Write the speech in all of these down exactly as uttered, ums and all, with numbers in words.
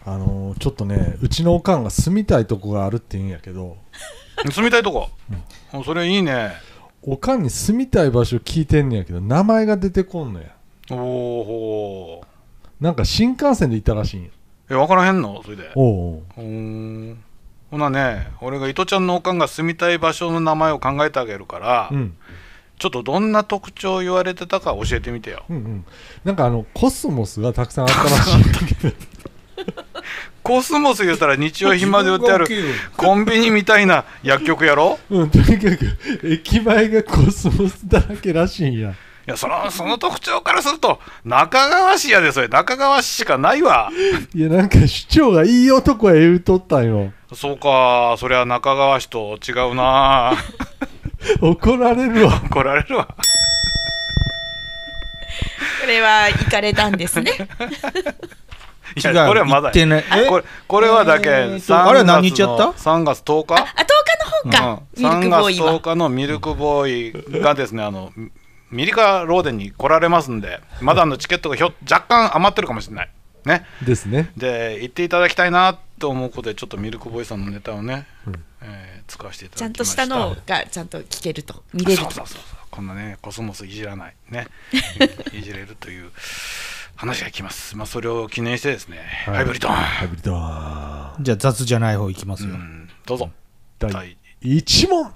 あのー、ちょっとねうちのおかんが住みたいとこがあるって言うんやけど住みたいとこ、うん、それいいね。 おかんに住みたい場所聞いてんねやけど名前が出てこんのや。 おお。 なんか新幹線で行ったらしいんや。 え、分からへんのそれで。 おうおう。ほなね、俺が糸ちゃんのおかんが住みたい場所の名前を考えてあげるから、うん、ちょっとどんな特徴言われてたか教えてみてよ。 うんうん、なんかあのコスモスがたくさんあったらしいんだけどコスモス言うたら日用品まで売ってあるコンビニみたいな薬局やろ。 うん、とにかく駅前がコスモスだらけらしいんや。 いや、そのその特徴からすると中川市やで。それ中川市しかないわ。 いや、なんか市長がいい男は言うとったんよ。 そうか、そりゃ中川市と違うな怒られるわ。 怒られるわ。 これは行かれたんですね。 いや、これはまだこれ、これはだけ、えー、 あれは何日やった？ さんがつとおか。 あ、とおかの方か、うん、ミルクボーイはさんがつとおかのミルクボーイがですね、あのミリカローデンに来られますんで、まだあのチケットがひょ若干余ってるかもしれないね。 ですね。 で、行っていただきたいなと思うことで、ちょっとミルクボーイさんのネタをね、うんえー、使わせていただきました。 ちゃんとしたのがちゃんと聞けると、見れると。 そうそうそうそう、こんなねコスモスいじらないねいじれるという話がきます。まあそれを記念してですね、はい、ハイブリッドハイブリッドーじゃあ雑じゃない方いきますよ、うん、 どうぞ。 だいいち問。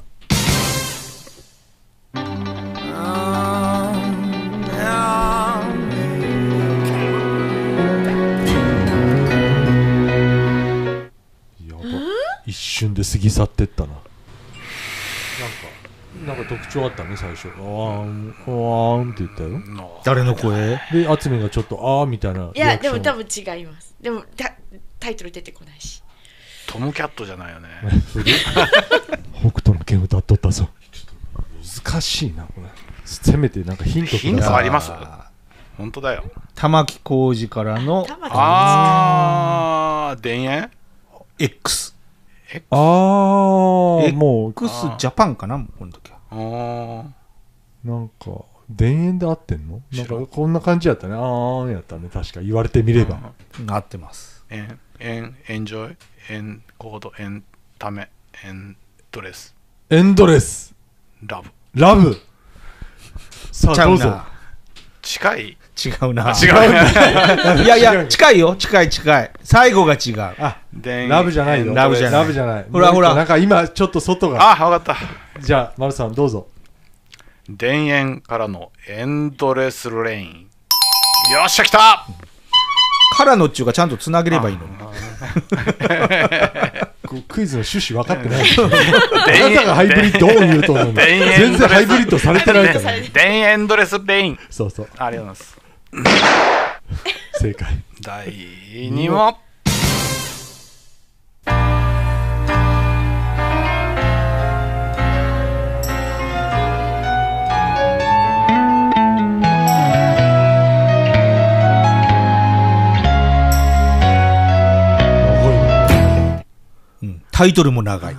一瞬で過ぎ去ってったな。なんかなんか特徴あったね最初。あーんあーんって言ったよ。 誰の声で渥美がちょっとあーみたいな。 いやでも多分違います。でもタタイトル出てこないし。 トムキャットじゃないよね。 北斗の拳歌っとったぞ。難しいなこれ。せめてなんかヒントヒントあります？本当だよ。 玉置浩二からのあー田園 X。 あーもう X ジャパンかなこの時は。 あーなんか田園で合ってんの？なんかこんな感じやったね。あーやったね確か言われてみれば。 合ってます。 エンエンエンジョイエンコードエンタメエンドレスエンドレスラブラブ。さあどうぞ。 近い？ 違うな。 違う。 いやいや近いよ。近い近い。最後が違う。 あ、ラブじゃないよ。 ラブじゃない。 ラブじゃない。 ほらほら。 なんか今ちょっと外が。 あ、わかった。 じゃあ丸さんどうぞ。 田園からのエンドレスレイン。よっしゃ来た。 からのっちゅうかちゃんとつなげればいいの。 クイズの趣旨分かってない。あなたがハイブリッドを言うと思うの。全然ハイブリッドされてないから。 田園ドレスレイン。 そうそう。 ありがとうございます。 正解。 だいに問。 タイトルも長い。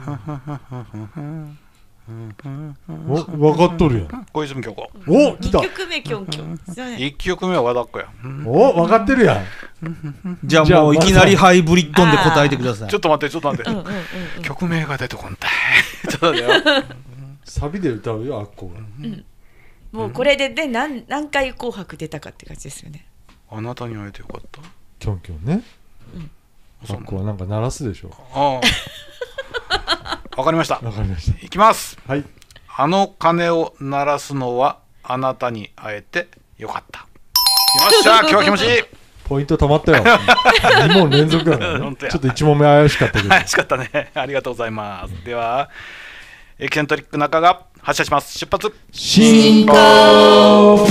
お、分かっとるやん。 小泉京子。 お、来た。 いっきょくめキョンキョン。 いっきょくめは和田っ子や。 お、分かってるやん。 じゃあもういきなりハイブリッドンで答えてください。 ちょっと待ってちょっと待って。曲名が出てこんたい。ちょっと待ってよ。 サビで歌うよあっこが。 もうこれでね何何回紅白出たかって感じですよね。 あなたに会えてよかった。 キョンキョンね。あっこはなんか鳴らすでしょ。 ああ。わかりました。 わかりました。 いきます。 はい。 あの鐘を鳴らすのはあなたに会えてよかった。よっしゃ、今日は気持ちいい。 ポイントたまったよ。に問連続だからね。ちょっといち問目怪しかったけど。 怪しかったね。ありがとうございます。ではエキセントリック中が発車します。出発進行。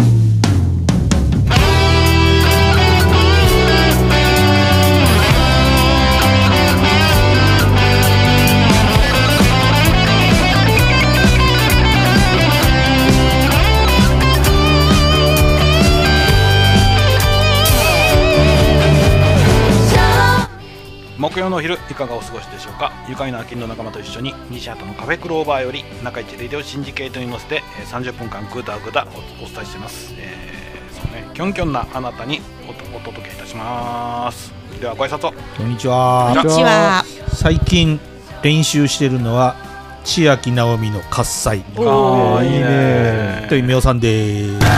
木曜のお昼いかがお過ごしでしょうか。愉快な秋の仲間と一緒に西畑のカフェクローバーより中市レディオシンジケートに乗せてさんじゅっぷんかんグダグダ お, お伝えしています、えー、 ねキョンキョンなあなたに お, お届けいたします。ではご挨拶を。 こんにちは。 こんにちは。 最近練習してるのは千秋直美の喝采。 ああいいね。 というみおさんでーす。 カ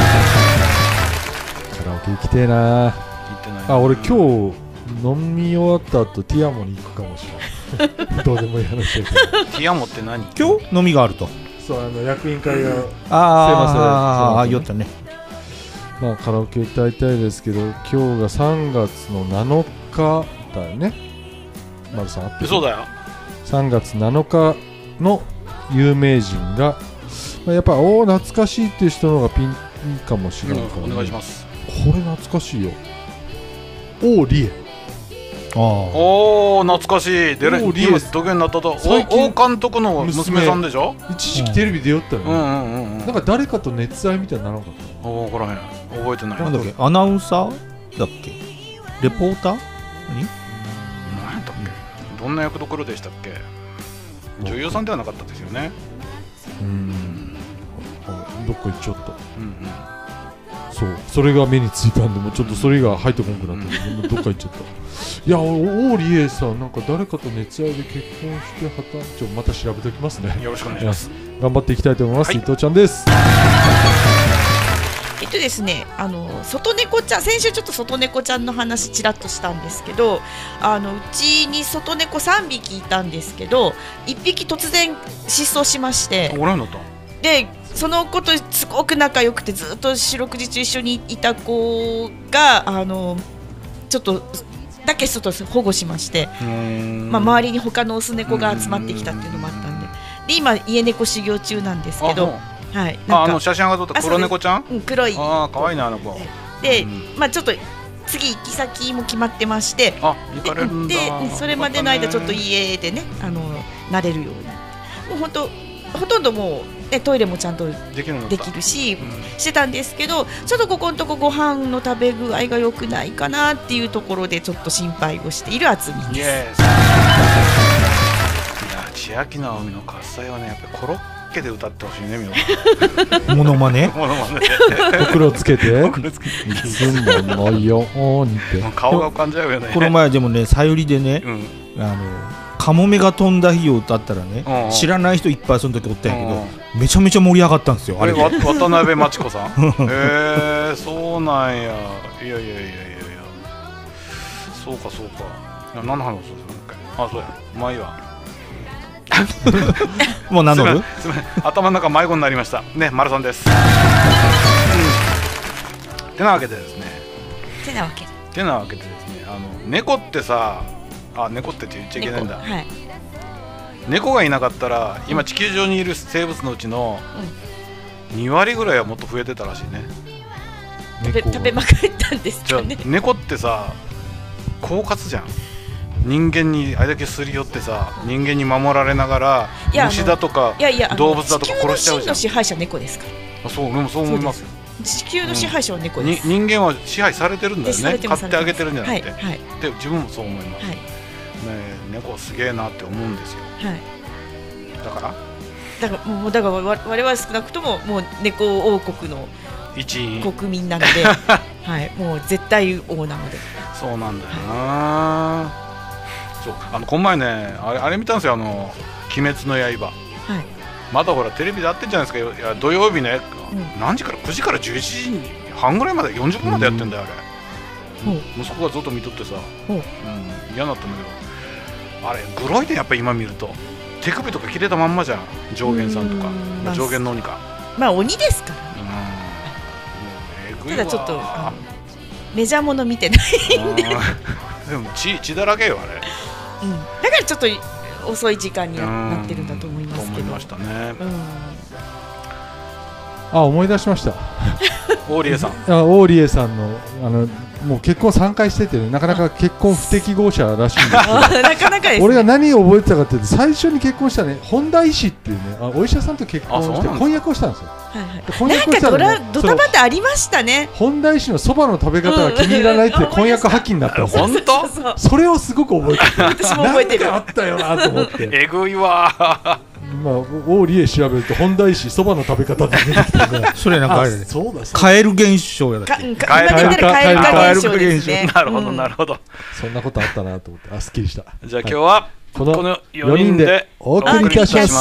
ラオケ行きてえな。 行ってない。 あ、俺今日飲み終わった後ティアモに行くかもしれないどうでもいい話だけどティアモって何？ 今日飲みがあると。 そう、あの役員会がああ、酔ったね。 まあカラオケ歌いたいですけど、今日がさんがつのなのかだよね。丸さんあってる？ そうだよ。 さんがつなのかの有名人が、まあ、やっぱおお懐かしいっていう人の方がピンかもしれないから、ね、 お願いします。 これ懐かしいよ。王理恵。 あおお懐かしい。で王理恵今どげになったと。 最近王監督の娘さんでしょ。 一時期テレビで酔ったよね、 うんうんうんうん。 なんか誰かと熱愛みたいにならなかった。 おおこらへん覚えてない。 なんだっけ、アナウンサーだっけ、レポーターに何やったっけ、どんな役どころでしたっけ。女優さんではなかったですよね。 うん、どっか行っちゃった。 うんうん。 そう、それが目についたんで、もうちょっとそれが入ってこんくなって、うん、どっか行っちゃった。いや、王理恵さん、なんか誰かと熱愛で結婚してはたちょまた調べておきますね。 よろしくお願いします。 頑張っていきたいと思います。 はい、 伊藤ちゃんです。 えっとですね、あの外猫ちゃん、先週ちょっと外猫ちゃんの話ちらっとしたんですけど、あのうちに外猫さんびきいたんですけど、いっぴき突然失踪しまして、 おらんのだ。 でその子とすごく仲良くてずっと四六時中一緒にいた子があのちょっとだけちょっと保護しまして、まあ、周りに他のオス猫が集まってきたっていうのもあったんで、で今家猫修行中なんですけど、はい、なんかああの写真上がっとった黒猫ちゃん、 うん、黒い、 ああ可愛いなあの子で、 うん、 まあちょっと次行き先も決まってまして、 あ行かれるんだ。 でそれまでの間ちょっと家でね、あの慣れるように、もう本当ほとんどもう、ね、トイレもちゃんとできるし、うん、してたんですけど、ちょっとここのとこご飯の食べ具合が良くないかなっていうところでちょっと心配をしているあつみです。 イエーイ。いや千秋直美の喝采はね、やっぱりコロッケで歌ってほしいね、みんな。 モノマネモノマネほくろつけてほくろつけていつものようにって顔が浮かんじゃうよね。 この前でもね、さゆりでね、うん、あのカモメが飛んだ日を歌ったらね、うん、知らない人いっぱいその時おったんやけど、うん、めちゃめちゃ盛り上がったんですよ。あれ渡辺真知子さんへえー、そうなんや。いやいやいやいやいや、そうかそうか。何の話をするのか。あ、そうや、まあいいわ。 もう名乗る？ すみません、頭の中迷子になりましたね。丸さんです。うん、てなわけでですね。 てなわけで。 てなわけでですね。あの猫ってさ、あ、猫って言っちゃいけないんだ。猫、はい、猫がいなかったら今地球上にいる生物のうちのにわりぐらいはもっと増えてたらしいね。 食べ、食べまくったんですかね。 じゃあ猫ってさ、狡猾じゃん。人間にあれだけすり寄ってさ、人間に守られながら虫だとか動物だとか殺しちゃうじゃん。地球の真の支配者は猫ですから。あ、そう、俺もそう思いますよ。地球の支配者は猫です。うん、人間は支配されてるんだよね。買ってあげてるんじゃなくて、はいはい、で自分もそう思います、はい、ね、猫すげえなって思うんですよ、はい、だからだからもうだから我々は少なくとももう猫王国の一員国民なので、はい、もう絶対王なので。そうなんだよな、はい、そう、あのこの前ね、あれ、あれ見たんですよ、あの鬼滅の刃、はい、まだほらテレビでやってるじゃないですか。いや土曜日ね、うん、何時からくじからじゅういちじはんぐらいまでよんじゅっぷんまでやってんだよ、あれ、うん、息子がずっと見とってさ、うん、嫌だったんだけど、あれグロいね、やっぱり今見ると手首とか切れたまんまじゃん、上限さんとか、まあ、上限の鬼か、まあ鬼ですからね、うん、ただちょっとメジャーもの見てないんででも 血, 血だらけよあれ、うん、だからちょっと遅い時間になってるんだと思いますけど。と思いましたね、うん、 あ、思い出しました王理恵さんあ王理恵さんのあのもう結婚さんかいしてて、ね、なかなか結婚不適合者らしいんですけどなかなかです、ね、俺が何を覚えてたかっていうと、最初に結婚したね、本田医師っていうね、あお医者さんと結婚して婚約をしたんですよ。はいはい、婚約したら、ね、ドタバタありましたね。本田医師のそばの食べ方が気に入らないって婚約破棄になったんですよ。本当？それをすごく覚えてる。私も覚えてる。なんかあったよなと思って。えぐいわ。 今オーリエ調べると本田石そばの食べ方で出てきたねそれなんかあれねカエル現象やだっけカエル化現象ですね。 なるほどなるほど、 そんなことあったなと思ってあすっきりした。 じゃあ今日はこのよにんでお送りいたします。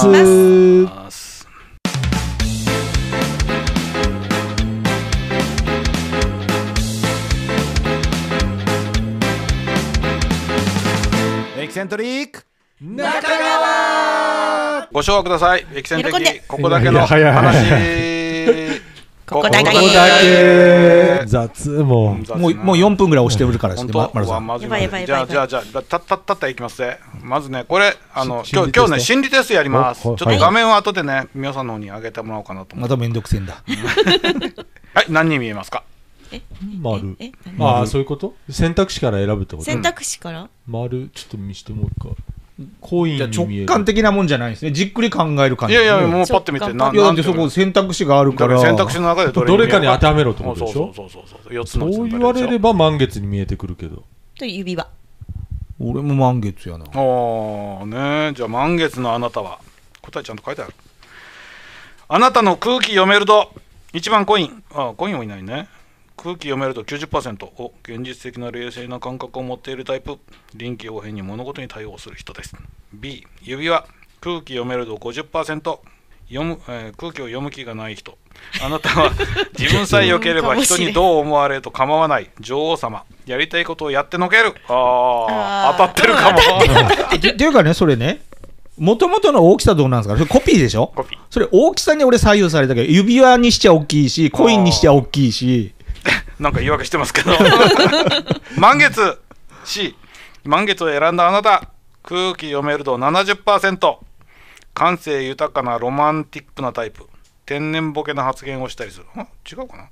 エキセントリック中川ご紹介ください。エキセン的ここだけの話ここだけ雑もうもうもうよんぷんぐらい押してるからしてままずじゃあじゃあじゃあたったったったいきますね。まずねこれあの今日今日ね心理テストやります。ちょっと画面を後でね皆さんの方に上げてもらおうかなと思って。 まためんどくせえんだはい何に見えますか。 丸。ああそういうこと。選択肢から選ぶってこと。 選択肢から丸ちょっと見してもうか。コインに見える。 直感的なもんじゃないですね。じっくり考える感じ。 いやいやもうパッと見てなんで。いやでそこ選択肢があるから選択肢の中でどれかに当てはめろってことでしょ。 そうそうそうそうよっつのうちそう言われれば満月に見えてくるけど。 と指輪。 俺も満月やな。 ああねじゃあ満月のあなたは答えちゃんと書いてある。あなたの空気読めるといちばんコイン。あコインはいないね。空気読めると きゅうじゅっパーセント を現実的な冷静な感覚を持っているタイプ。臨機応変に物事に対応する人です。 B 指輪空気読めると ごじゅっパーセント 読む、えー、空気を読む気がない人。あなたは自分さえ良ければ人にどう思われると構わない女王様。やりたいことをやってのける。ああ当たってるかもっていうかねそれねもともとの大きさどうなんですか。それコピーでしょ。コピーそれ大きさに俺左右されたけど指輪にしちゃ大きいしコインにしちゃ大きいしなんか言い訳してますけど満月 C 満月を選んだあなた空気読めると ななじゅっパーセント 感性豊かなロマンティックなタイプ。天然ボケな発言をしたりする。あ違うかな。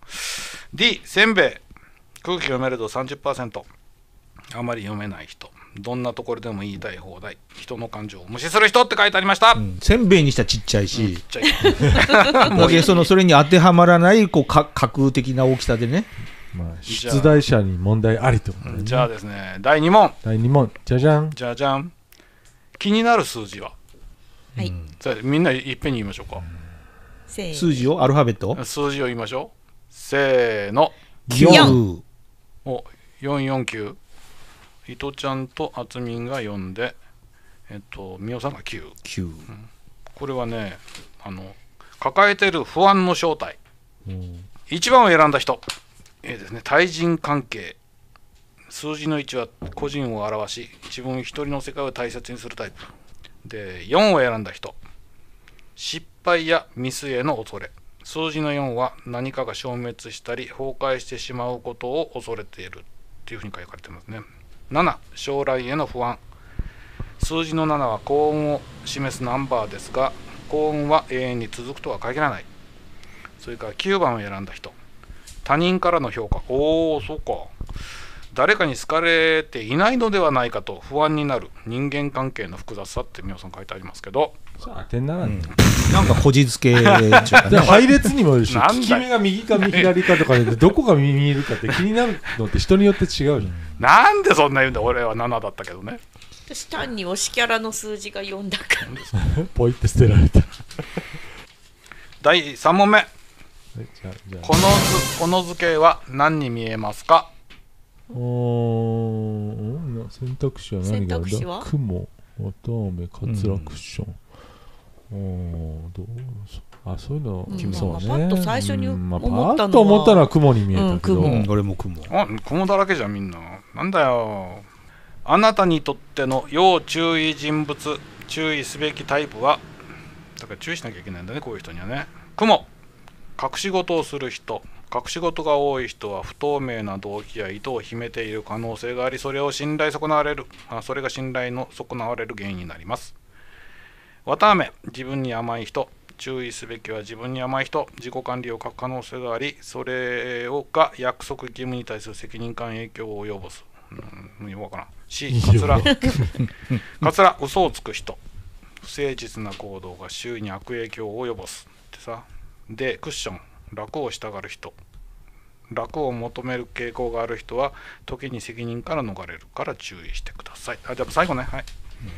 D せんべい空気読めると さんじゅっパーセント あまり読めない人。どんなところでも言いたい放題。人の感情を無視する人って書いてありました、うん、 せんべいにしたらちっちゃいし、うん、ちっちゃいもうそのそれに当てはまらないこうか架空的な大きさでね、 まあ、出題者に問題ありと、 ね、じゃあですねだいに問だいに問じゃじゃんじゃじゃん気になる数字は、はい、みんないっぺんに言いましょうか。 数字をアルファベット数字を言いましょう。せーのよんおよんよんきゅう伊藤ちゃんとあつみんがよんでえっとみおさんがきゅう、 きゅう、うん、 これはねあの抱えてる不安の正体、うん、いちばんを選んだ人えーですね対人関係数字のいちは個人を表し自分一人の世界を大切にするタイプでよんを選んだ人失敗やミスへの恐れ数字のよんは何かが消滅したり崩壊してしまうことを恐れているっていうふうに書かれてますね。なな将来への不安数字のななは幸運を示すナンバーですが幸運は永遠に続くとは限らない。それからきゅうばんを選んだ人他人からの評価おおそうか誰かに好かれていないのではないかと不安になる人間関係の複雑さって皆さん書いてありますけど当てにならん、うん、 なんかこじつけ配列にもよるし効き目が右か左かとかでどこが見えるかって気になるのって人によって違うじゃん。 なんでそんな言うんだ。俺はななだったけどね。 私単に推しキャラの数字がよんだからポイって捨てられただいさん問目この図この図形は何に見えますか。 お選択肢は何があるんだ。雲綿あめ滑落クッション、うん、おどうあそういうの、うん、そうね、パッと最初に思ったのは、うんまあ、パッと思ったのは雲に見えたけど、うん、 俺も雲あ雲だらけじゃんみんな。なんだよ。あなたにとっての要注意人物注意すべきタイプはだから注意しなきゃいけないんだねこういう人にはね。雲隠し事をする人隠し事が多い人は不透明な動機や意図を秘めている可能性がありそれを信頼損なわれるあそれが信頼の損なわれる原因になります。綿あめ自分に甘い人注意すべきは自分に甘い人自己管理を欠く可能性がありそれをが約束義務に対する責任感影響を及ぼす。うんよくわからん。C カツラカツラ嘘をつく人不誠実な行動が周囲に悪影響を及ぼすってさ。でクッション楽をしたがる人楽を求める傾向がある人は時に責任から逃れるから注意してください。あじゃあ最後ねはい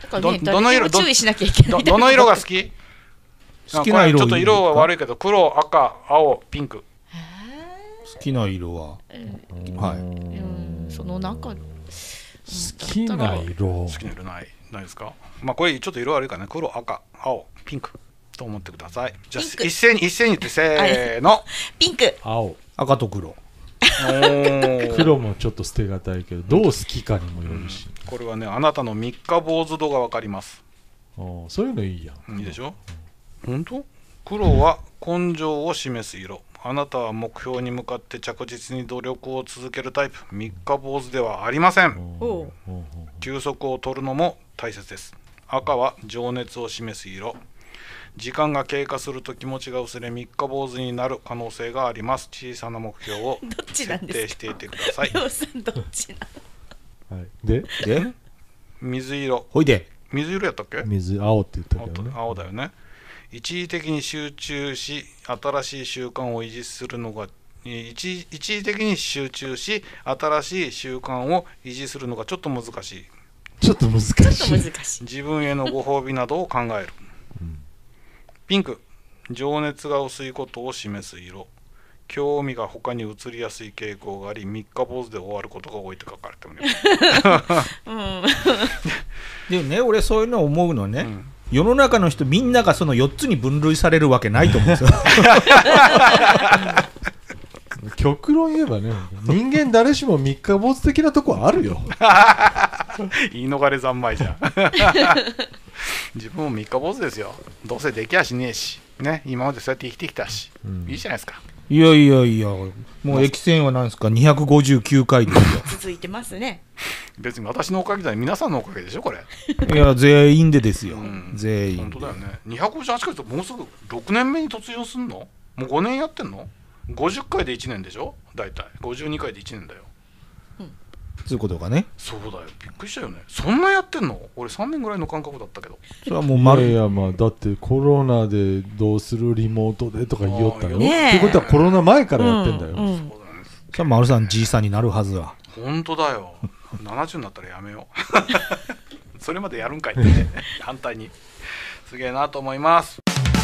どの色注意しなきゃいけない。 どの色が好き？ 好きな色。 ちょっと色は悪いけど黒、赤、青、ピンク。 好きな色は、はい。 うんその中好きな色好きな色ないないですか？まあこれちょっと色悪いからね。黒、赤、青、ピンクと思ってください。じゃあ一斉に一斉に言ってせーの。 ピンク。 青。 赤と黒。 黒もちょっと捨てがたいけどどう好きかにもよるし、 うん、これはねあなたの三日坊主度が分かります。 そういうのいいやん。 いいでしょ、うん、本当？黒は根性を示す色。あなたは目標に向かって着実に努力を続けるタイプ。三日坊主ではありません。休息を取るのも大切です。赤は情熱を示す色。時間が経過すると気持ちが薄れ三日坊主になる可能性があります。小さな目標を設定していてください。 どっちなの、はい、でで水色。 ほいで水色やったっけ？ 水青って言ったけどね。 青だよね。一時的に集中し新しい習慣を維持するのが一, 一時的に集中し新しい習慣を維持するのがちょっと難しい。 ちょっと難しい。 自分へのご褒美などを考える。ピンク、情熱が薄いことを示す色。興味が他に移りやすい傾向があり三日坊主で終わることが多いと書かれてるね。 でもね俺そういうの思うのね、うん、世の中の人みんながそのよっつに分類されるわけないと思うんですよ。 極論言えばね人間誰しも三日坊主的なとこあるよ。 言い逃れ三昧じゃん。自分も三日坊主ですよ。どうせできやしねえし、ね、今までそうやって生きてきたし、うん、いいじゃないですか。 いやいやいやもう駅戦は何ですかにひゃくごじゅうきゅうかいですよ。 続いてますね。 別に私のおかげじゃない皆さんのおかげでしょこれ。 いや全員でですよ、うん、全員本当だよね。にひゃくごじゅうはちかいともうすぐろくねんめに突入すんの？もうごねんやってんの？ごじゅっかいでいちねんでしょ大体ごじゅうにかいでいちねんだよ。 そういうことかね。 そうだよびっくりしたよね。そんなやってんの？俺さんねんぐらいの感覚だったけど。 それはもう丸いやいやまあだってコロナでどうするリモートでとか言いよったよ。ってことはコロナ前からやってんだよ。うんうん、そうだね。 さあ丸さんじいさんになるはずは。 本当だよ。ななじゅうになったらやめよう。それまでやるんかいってね。反対にすげえなと思います。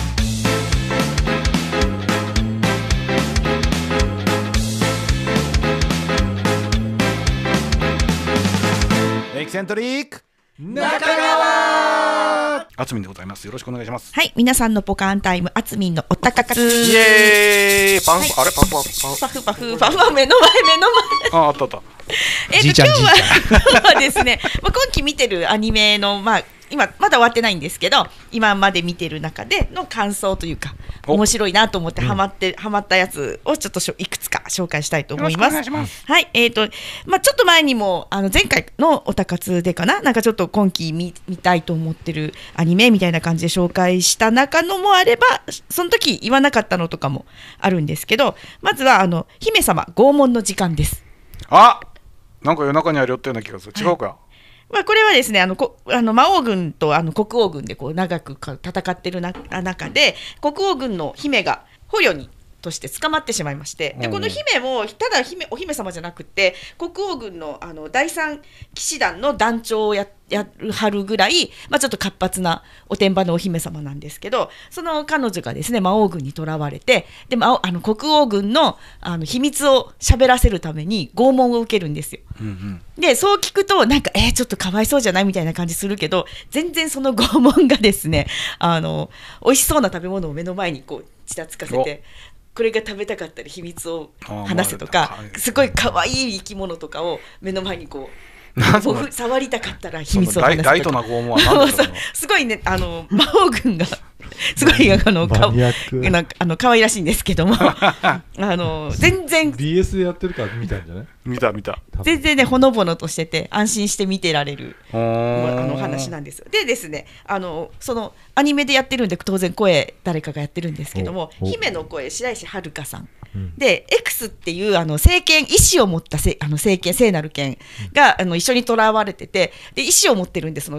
エキセントリック中川あつみんでございます。よろしくお願いします。 はい、皆さんのポカーンタイムあつみんのおたかかつ。 イエーイパフ、はい、あれパフパフパフパフパフパフ目の前目の前ああったあった。 えっと今日は今日はですね、まあ、今期見てるアニメのまあ今まだ終わってないんですけど今まで見てる中での感想というか面白いなと思ってハマって、うん、ハマったやつをちょっといくつか紹介したいと思います。よろしくお願いします。はい、えーとまあ、ちょっと前にもあの前回のおたかつでかななんかちょっと今期 見, 見たいと思ってるアニメみたいな感じで紹介した中のもあればその時言わなかったのとかもあるんですけどまずはあの姫様拷問の時間です。 あなんか夜中にありよったような気がする。違うか、はいまあ、これはですねあのこあの魔王軍とあの国王軍でこう長く戦ってるな中で国王軍の姫が捕虜にとして捕まってしまいましてでこの姫もただ姫お姫様じゃなくて国王軍のあのだいさん騎士団の団長をややるはるぐらい、まあ、ちょっと活発なおてんばのお姫様なんですけどその彼女がですね魔王軍に捕らわれてでもあの国王軍 の, あの秘密を喋らせるために拷問を受けるんですよ、うんうん、でそう聞くとなんかえー、ちょっとかわいそうじゃないみたいな感じするけど全然その拷問がですねあの美味しそうな食べ物を目の前にこうちらつかせてこれが食べたかったり秘密を話せとかすごいかわいい生き物とかを目の前にこう触りたかったら秘密を話すとかライトな拷問は何だろうすごいねあの魔王軍がすごいあのかなんかあの可愛らしいんですけどもあの全然ビーエス でやってるから見たんじゃない見た見た全然ねほのぼのとしてて安心して見てられるあの話なんですよ。でですねあのそのアニメでやってるんで当然声誰かがやってるんですけども姫の声白石遥さん、うん、で X っていうあの聖剣意志を持ったせあの聖剣聖なる剣があの一緒に囚われててで意志を持ってるんでその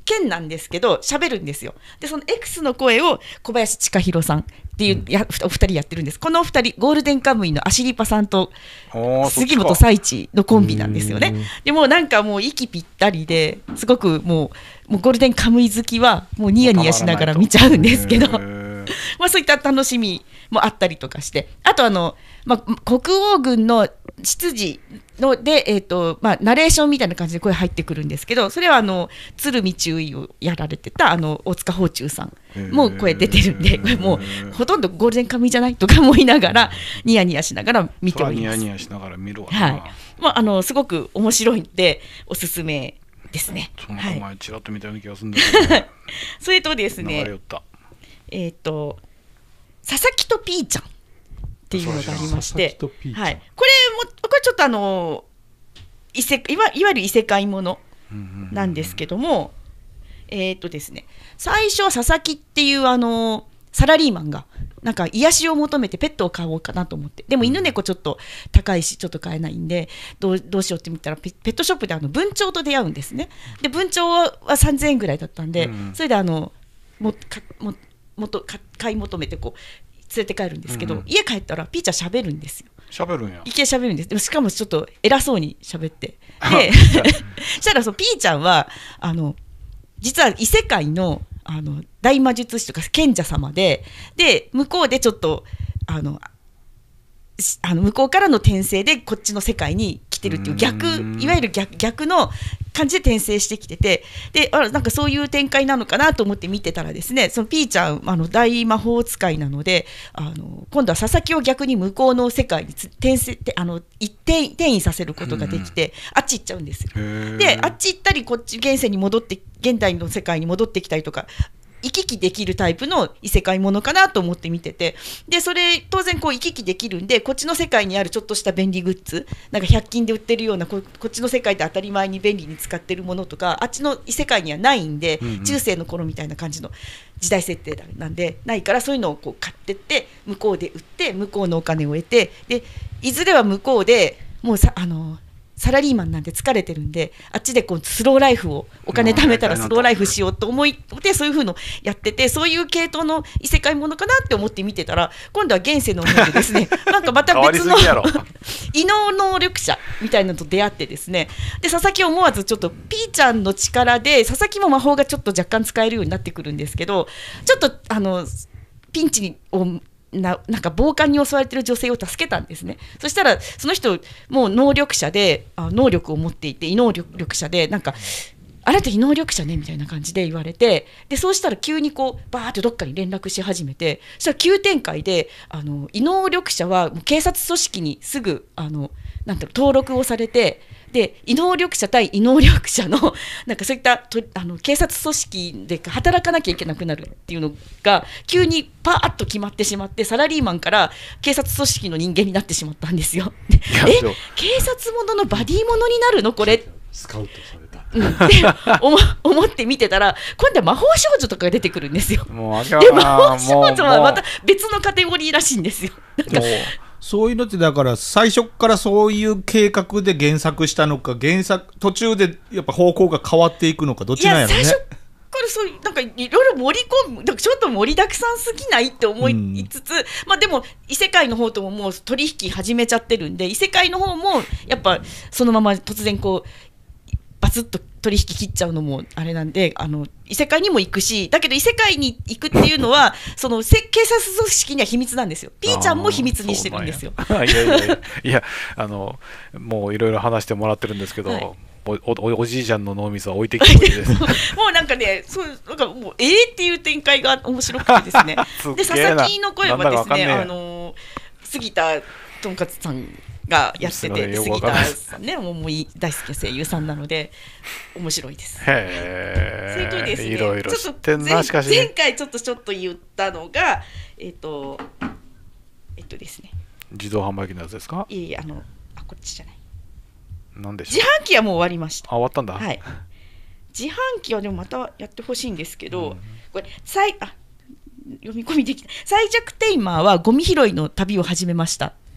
剣なんですけど喋るんですよ。でその X の声を小林千佳弘さんっていうや、うん、お二人やってるんです。このお二人ゴールデンカムイのアシリパさんと杉本彩一のコンビなんですよね。でもうなんかもう息ぴったりですごくもう、もうゴールデンカムイ好きはもうニヤニヤしながら見ちゃうんですけどまあそういった楽しみもあったりとかして、あとあの、まあ、国王軍の執事ので、えーとまあ、ナレーションみたいな感じで声入ってくるんですけど、それはあの鶴見中尉をやられてたあの大塚芳忠さんも声出てるんで、もうほとんどゴールデンカムイじゃないとか思いながらニヤニヤしながら見ております。 ニヤニヤしながら見るわな、 はい、まあ、あのすごく面白いんでおすすめですね。 その前ちらっと見たような気がするんだけど、ね、 それとですね、えっ、ー、と佐々木とピーちゃんっていうのがありまして、はい、これもこれちょっとあの異世いわ、いわゆる異世界ものなんですけども、えっ、ー、とですね、最初は佐々木っていうあのサラリーマンがなんか癒しを求めてペットを飼おうかなと思って、でも犬猫ちょっと高いしちょっと飼えないんでどう、どうしようって見たらペットショップであの文鳥と出会うんですね。で文鳥はさんぜんえんぐらいだったんで、うん、それであのもかももとか買い求めてこう連れて帰るんですけど、うん、家帰ったらピーちゃん喋るんですよ。 喋るんや。 いきなり喋るんです。でもしかもちょっと偉そうに喋ってでそしたらそのピーちゃんはあの実は異世界のあの大魔術師とか賢者様で、で向こうでちょっとあのあの向こうからの転生でこっちの世界に来てるっていう逆、いわゆる 逆, 逆の感じで転生してきてて、であなんかそういう展開なのかなと思って見てたらですね、そのピーちゃんあの大魔法使いなので、あの今度は佐々木を逆に向こうの世界に転生あの一転転移させることができて、あっち行っちゃうんですよ。であっち行ったりこっち現世に戻って現代の世界に戻ってきたりとか行き来できるタイプの異世界ものかなと思って見てて、でそれ当然こう行き来できるんで、こっちの世界にあるちょっとした便利グッズなんかひゃく均で売ってるような こ, こっちの世界で当たり前に便利に使ってるものとかあっちの異世界にはないんで、うんうん、中世の頃みたいな感じの時代設定なんでないから、そういうのをこう買ってって向こうで売って向こうのお金を得て、でいずれは向こうでもうさあのサラリーマンなんで疲れてるんであっちでこうスローライフをお金貯めたらスローライフしようと思ってそういう風のやってて、そういう系統の異世界ものかなって思って見てたら、今度は現世の方でですねなんかまた別の異能能力者みたいなのと出会ってですね、で佐々木思わずちょっとピーちゃんの力で佐々木も魔法がちょっと若干使えるようになってくるんですけど、ちょっとあのピンチにをな, なんか暴漢に襲われてる女性を助けたんですね。そしたらその人もう能力者であ能力を持っていて異能力者で、なんかあなた異能力者ねみたいな感じで言われて、でそうしたら急にこうバーってどっかに連絡し始めて、そしたら急展開であの異能力者は警察組織にすぐあのなんていうの登録をされて、で異能力者対異能力者のなんかそういったとあの警察組織で働かなきゃいけなくなるっていうのが急にパーッと決まってしまって、サラリーマンから警察組織の人間になってしまったんですよ。え警察もののバディものになるのこれスカウトされた、 うん、って思, 思って見てたら今度は魔法少女とかが出てくるんですよ。 もうで魔法少女はまた別のカテゴリーらしいんですよ。なんかそういうのってだから最初からそういう計画で原作したのか、原作途中でやっぱ方向が変わっていくのか、どっちなんやろね。 いや最初からそうなんかいろいろ盛り込む、ちょっと盛りだくさんすぎないって思いつつ、うん、まあでも異世界の方とももう取引始めちゃってるんで、異世界の方もやっぱそのまま突然こうバツッと取引切っちゃうのもあれなんで、あの異世界にも行くし、だけど異世界に行くっていうのはその警察組織には秘密なんですよ。ピーちゃんも秘密にしてるんですよ。 いやいやいやいやあのもういろいろ話してもらってるんですけど、はい、お, お, おじいちゃんの脳みそは置いてきてくれですもうなんかね、そうなんかもうえーっていう展開が面白くてですねで佐々木の声はですね、あの杉田とんかつさんがやってて、杉田さんね、もうもう大好きな声優さんなので面白いです。 へそれとですね、 いろいろ知ってんな。しかし前回ちょっとちょっと言ったのがえっ、ー、とえっ、ー、とですね自動販売機のやつですか。 いえいえ、あのあこっちじゃない、 なんでしょう。 自販機はもう終わりました。 あ終わったんだ。 はい、自販機はでもまたやってほしいんですけど、うん、これ最あ読み込みできた最弱テイマーはゴミ拾いの旅を始めましたっ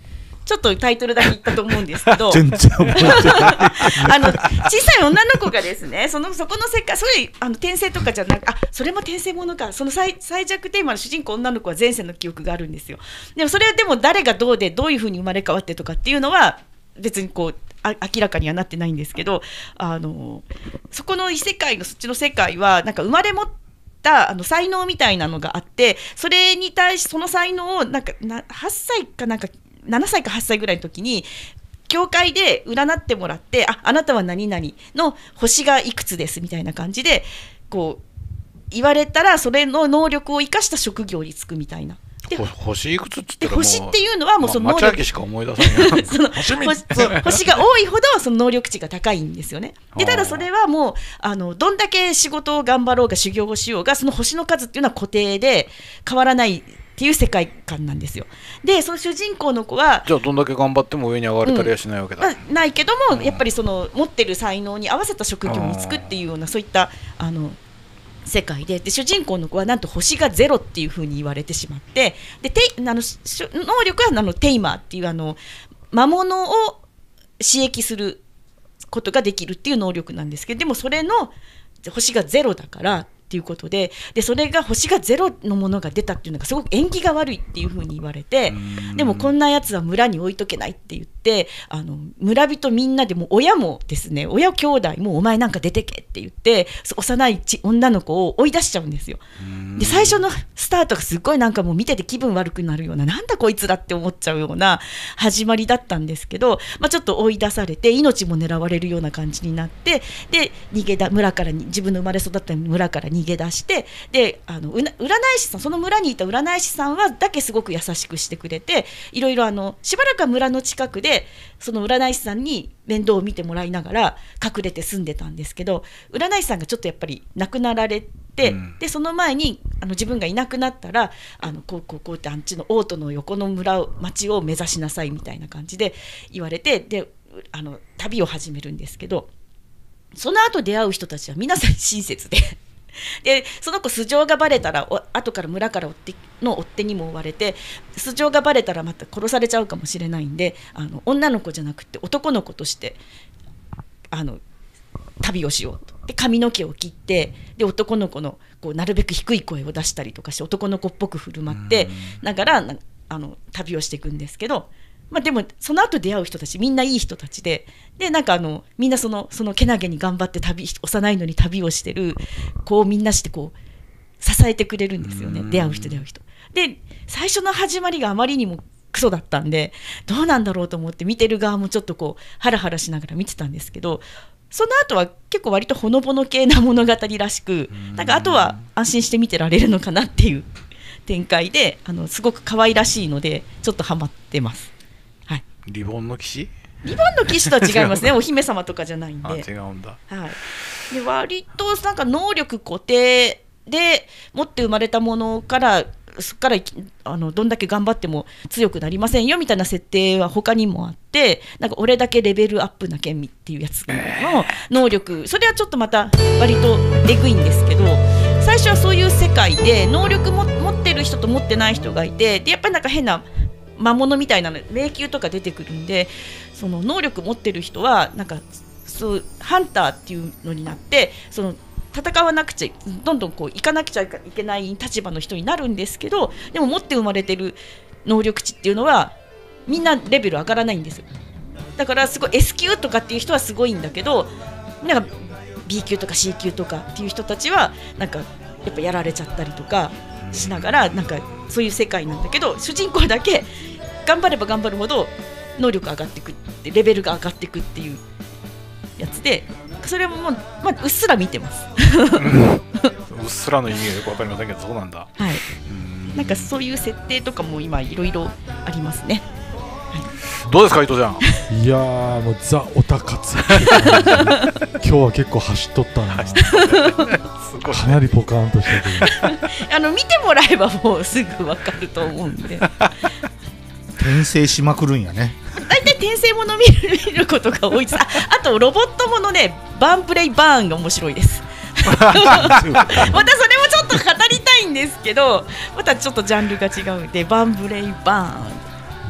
ちょっとタイトルだけ言ったと思うんですけど全然覚えてないあの小さい女の子がですねそのそこの世界それあの転生とかじゃなくあそれも転生ものかその 最, 最弱テーマの主人公女の子は前世の記憶があるんですよ。でもそれはでも誰がどうでどういうふうに生まれ変わってとかっていうのは別にこうあ明らかにはなってないんですけどあのそこの異世界のそっちの世界はなんか生まれ持ったあの才能みたいなのがあってそれに対しその才能をなんかなはっさいかなんかななさいかはっさいぐらいの時に教会で占ってもらってああなたは何々の星がいくつですみたいな感じでこう言われたらそれの能力を生かした職業に就くみたいな。で星いくつっつったらもう星っていうのはもうその能力、 ま、町明しか思い出さないその星, 星が多いほどその能力値が高いんですよね。でただそれはもうあのどんだけ仕事を頑張ろうが修行をしようがその星の数っていうのは固定で変わらないっていう世界観なんですよ。でその主人公の子はじゃあどんだけ頑張っても上に上がれたりはしないわけだ、 うんまあ、ないけども、うん、やっぱりその持ってる才能に合わせた職業に就くっていうようなそういったあの世界 で, で主人公の子はなんと星がゼロっていう風に言われてしまってでテイあの能力はあのテイマーっていうあの魔物を刺激することができるっていう能力なんですけどでもそれの星がゼロだからっていうことで、でそれが星がゼロのものが出たっていうのがすごく縁起が悪いっていう風に言われてでもこんなやつは村に置いとけないって言ってあの村人みんなでも親もですね親兄弟もお前なんか出てけって言って幼い女の子を追い出しちゃうんですよ。で最初のスタートがすごいなんかもう見てて気分悪くなるようななんだこいつらって思っちゃうような始まりだったんですけど、まあ、ちょっと追い出されて命も狙われるような感じになってで逃げだ村からに自分の生まれ育った村から逃げ出してであの占い師さんその村にいた占い師さんはだけすごく優しくしてくれていろいろあのしばらくは村の近くでその占い師さんに面倒を見てもらいながら隠れて住んでたんですけど占い師さんがちょっとやっぱり亡くなられて、うん、でその前にあの自分がいなくなったらあのこうこうこうってあっちの大戸の横の村を町を目指しなさいみたいな感じで言われてであの旅を始めるんですけどその後出会う人たちは皆さん親切ででその子素性がバレたら後から村から追っての追っ手にも追われて素性がバレたらまた殺されちゃうかもしれないんであの女の子じゃなくて男の子としてあの旅をしようとで髪の毛を切ってで男の子のこうなるべく低い声を出したりとかして男の子っぽく振る舞ってながらあの旅をしていくんですけど、まあ、でもその後出会う人たちみんないい人たちででなんかあのみんなそのそのけなげに頑張って旅幼いのに旅をしてるこうみんなしてこう支えてくれるんですよね。出会う人出会う人で最初の始まりがあまりにもクソだったんでどうなんだろうと思って見てる側もちょっとこうハラハラしながら見てたんですけどその後は結構割とほのぼの系な物語らしくなんかあとは安心して見てられるのかなっていう展開であのすごく可愛らしいのでちょっとハマってます、はい、 リボンの騎士リボンの騎士とは違いますねお姫様とかじゃないんであ違うんだ、 はい、で割となんか能力固定で持って生まれたものからそこからあのどんだけ頑張っても強くなりませんよみたいな設定は他にもあってなんか俺だけレベルアップな剣っていうやつの能力それはちょっとまた割とえぐいんですけど最初はそういう世界で能力も持ってる人と持ってない人がいてでやっぱりなんか変な魔物みたいなの迷宮とか出てくるんでその能力持ってる人はなんかそうハンターっていうのになってその戦わなくちゃどんどんこう行かなくちゃいけない立場の人になるんですけどでも持って生まれてる能力値っていうのはみんなレベル上がらないんですよ。だからすごい S 級とかっていう人はすごいんだけどなんか B 級とか C 級とかっていう人たちはなんかやっぱやられちゃったりとかしながらなんかそういう世界なんだけど主人公だけ頑張れば頑張るほど能力上がっていくってレベルが上がっていくっていうやつでそれももう、まあ、うっすら見てますうっすらの意味がよく分かりませんけどそうなんだ、 はい、うんなんかそういう設定とかも今いろいろありますね、 はい、どうですか伊藤ちゃんいやーもうザオタ活今日は結構走っとったなかなりポカーンとしたけどあの見てもらえばもうすぐ分かると思うんで転生しまくるんやね大体転生もの見る、見ることが多いです。 あ, あとロボットものねバンプレイバーンが面白いですまたそれもちょっと語りたいんですけどまたちょっとジャンルが違うでバンプレイバーン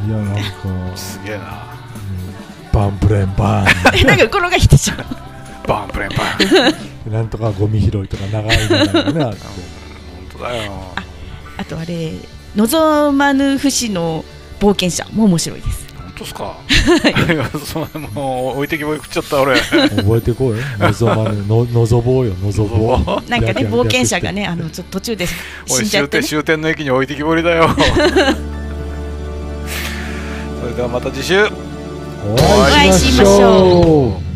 いやなんかすげえな。 バンプレンバンなんかこのが来てしまう。 バンプレンバンなんとかゴミ拾いとか長いのがねあって本当だよ。 あ、あとあれ望まぬ不死の冒険者も面白いです。 本当ですか。そのもう置いてきぼり食っちゃった俺。 覚えてこい。望まぬののぞぼうよのぞぼう。 なんかね冒険者がねあのちょっと途中で死んじゃってね。 終点の駅に置いてきぼりだよ。それではまた次週お会いしましょう。